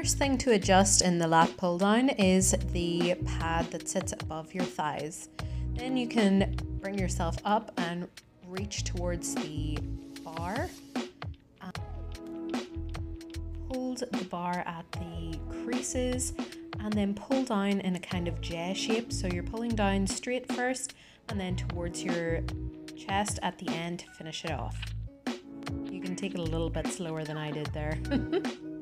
first thing to adjust in the lat pull down is the pad that sits above your thighs. Then you can bring yourself up and reach towards the bar. Hold the bar at the creases and then pull down in a kind of J shape. So you're pulling down straight first and then towards your chest at the end to finish it off. You can take it a little bit slower than I did there.